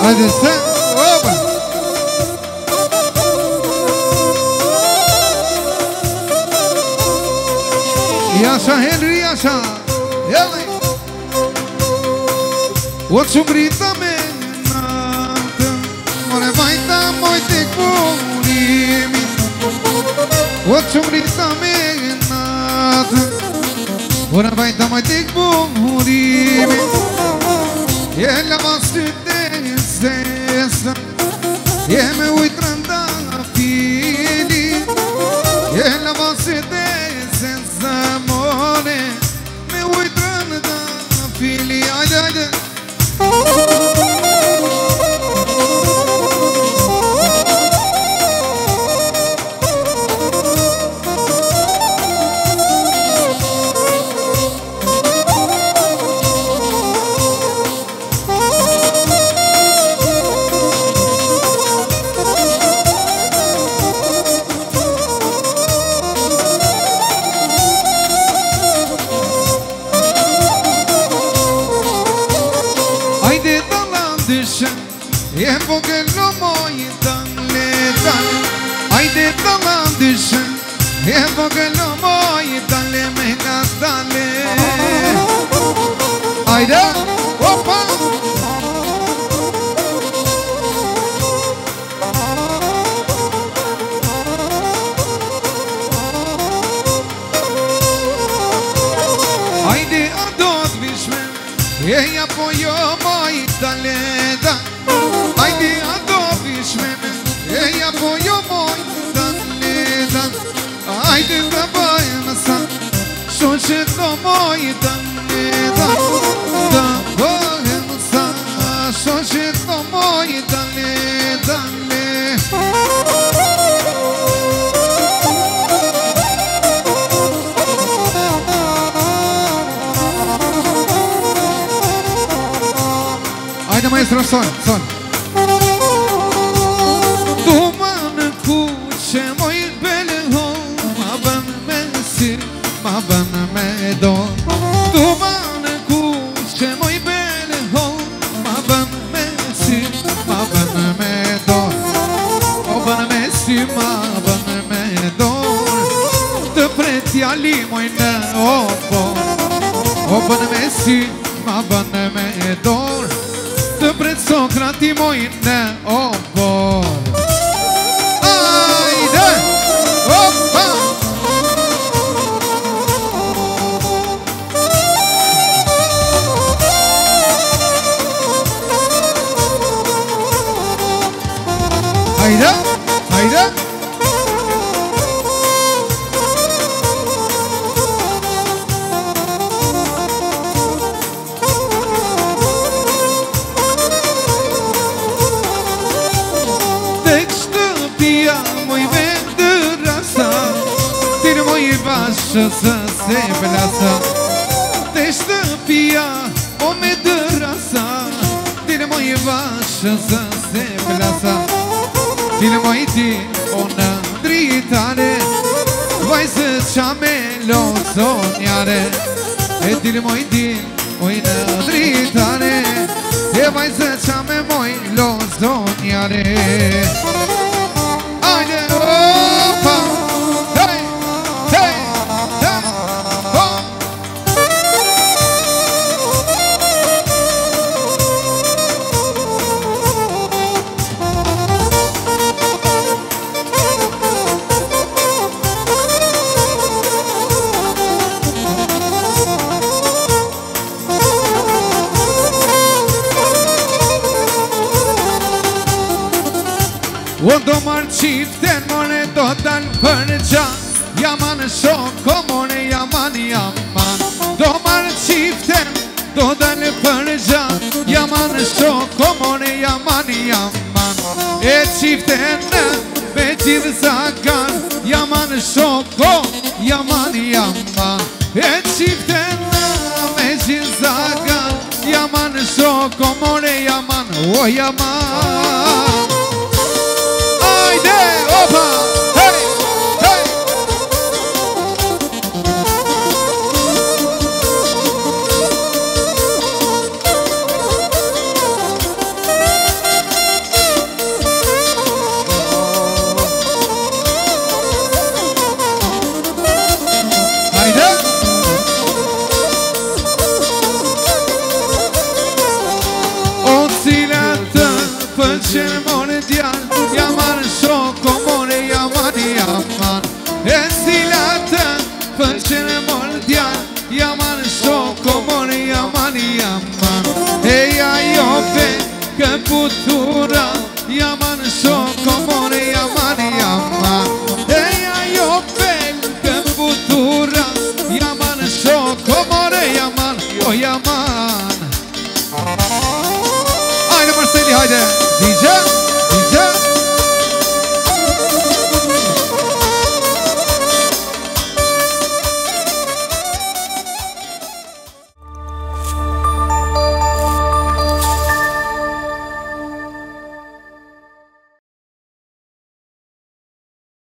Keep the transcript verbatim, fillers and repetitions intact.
Haideți să... Opa! E așa, Henry, e așa. Ele! O ciumbrita menată, ore vai da moite curimi. O ciumbrita menată, ore vai da moite curimi. Ele va studeza, e me uitranda fili. Ele va studeza, amore, me uitranda fili. Haide, haide! E vogelo moi danle danle, haide dala dışa. E vogelo moi danle mega danle. Haide, hoppa. Haide adot vishme, e apoyo moi danle danle. Haide adobiş meme, ey apoyo moy danle dan. Haide da baymasan, şoşetlo moy danle dan. Da baymasan, şoşetlo moy danle danle. Haide maestro, son, son. Duman kuche moi bele ho, ma ban mesi, ma ban medo. Duman kuche moi bele ho, ma ban mesi, ma ban medo. O ban mesi, ma ban medo. Te preti ali moi ne opo. O ban mesi, ma ban medo. Te pret Socrati moi ne opo. Hayda, hayda. Tekstı pia moi vendırasa, dir moi başısı seblasa. Tekstı pia o medırasa, dir moi başısı seblasa. Dil mai ti ona dritare, vai să ceame lo sognare. E dil mai ti ona dritare, e vai să ceame moi lo sognare. Haide, opa, hey, hey, hey, oh. O domar çiften more dodan fırca, yaman şoko more yaman yaman. Domar çiften dodan fırca, yaman şoko more yaman yaman. E çiften be çivzagan, yaman şoko yaman yaman. E çiften be çivzagan, yaman şoko more yaman o yaman. Haydi, opa, hey, hey. Făcel mondial, Yaman Socomore, Yaman, Yaman Estilată, Făcel mondial, Yaman Socomore, Yaman, Yaman Ei, aiope, că putura, Yaman Socomore, Yaman, Yaman Ei, aiope, că putura, Yaman Socomore, Yaman, o Yaman